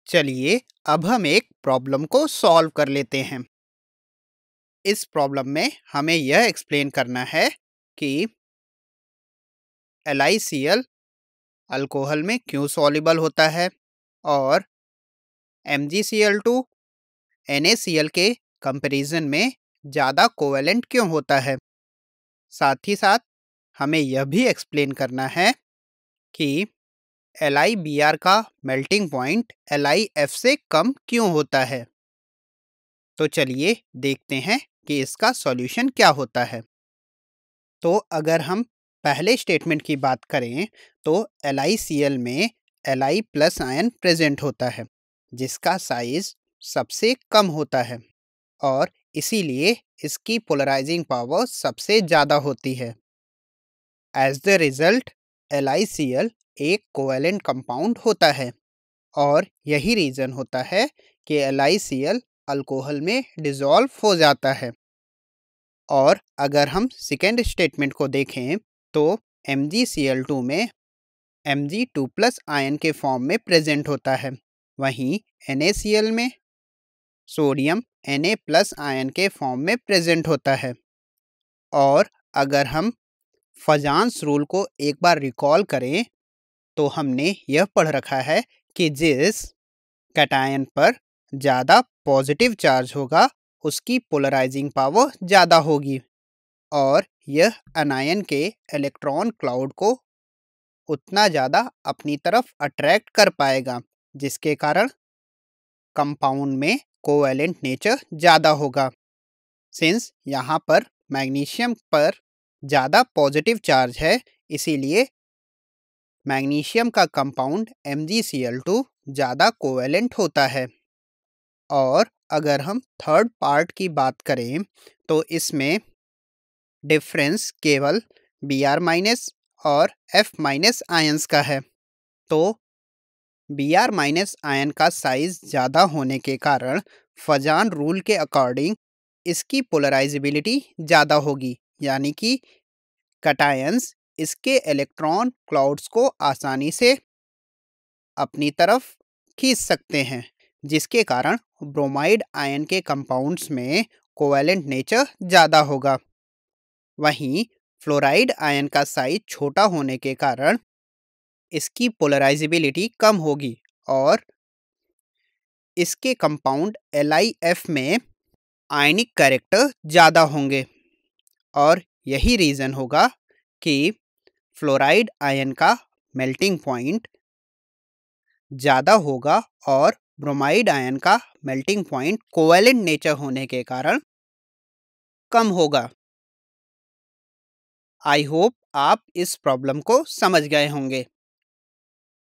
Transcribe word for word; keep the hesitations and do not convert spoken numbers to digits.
चलिए अब हम एक प्रॉब्लम को सॉल्व कर लेते हैं। इस प्रॉब्लम में हमें यह एक्सप्लेन करना है कि L I C L alcohol में क्यों सॉल्युबल होता है और M G C L two N A C L के कंपैरिजन में ज़्यादा कोवेलेंट क्यों होता है। साथ ही साथ हमें यह भी एक्सप्लेन करना है कि एल आई बी आर का melting point L I F से कम क्यों होता है। तो चलिए देखते हैं कि इसका सॉल्यूशन क्या होता है। तो अगर हम पहले स्टेटमेंट की बात करें तो एल आई सी एल में L I plus ion present होता है जिसका साइज सबसे कम होता है और इसीलिए इसकी पोलराइजिंग पावर सबसे ज़्यादा होती है। As the result L I C L एक कोवेलेंट कंपाउंड होता है और यही रीज़न होता है कि L I C L alcohol में डिज़ोल्व हो जाता है। और अगर हम सेकेंड स्टेटमेंट को देखें तो M G C L two में M G two plus ion के फॉर्म में प्रेजेंट होता है, वहीं एन ए सी एल में sodium N A plus ion के फॉर्म में प्रेजेंट होता है। और अगर हम फजान्स रूल को एक बार रिकॉल करें तो हमने यह पढ़ रखा है कि जिस कैटायन पर ज़्यादा पॉजिटिव चार्ज होगा उसकी पोलराइजिंग पावर ज़्यादा होगी और यह अनायन के इलेक्ट्रॉन क्लाउड को उतना ज़्यादा अपनी तरफ अट्रैक्ट कर पाएगा जिसके कारण कंपाउंड में कोवेलेंट नेचर ज़्यादा होगा। सिंस यहाँ पर मैग्नीशियम पर ज़्यादा पॉजिटिव चार्ज है इसीलिए मैग्नीशियम का compound M G C L two ज़्यादा कोवेलेंट होता है। और अगर हम थर्ड पार्ट की बात करें तो इसमें डिफरेंस केवल बी आर माइनस और एफ माइनस आयंस का है। तो बी आर माइनस आयन का साइज ज़्यादा होने के कारण फजान रूल के अकॉर्डिंग इसकी पोलराइजेबिलिटी ज़्यादा होगी, यानी कि कैटायंस इसके इलेक्ट्रॉन क्लाउड्स को आसानी से अपनी तरफ खींच सकते हैं जिसके कारण ब्रोमाइड आयन के कंपाउंड्स में कोवेलेंट नेचर ज़्यादा होगा। वहीं फ्लोराइड आयन का साइज छोटा होने के कारण इसकी पोलराइजेबिलिटी कम होगी और इसके कंपाउंड एल आई एफ में आयनिक कैरेक्टर ज़्यादा होंगे और यही रीज़न होगा कि फ्लोराइड आयन का मेल्टिंग पॉइंट ज़्यादा होगा और ब्रोमाइड आयन का मेल्टिंग पॉइंट कोवेलेंट नेचर होने के कारण कम होगा। आई होप आप इस प्रॉब्लम को समझ गए होंगे।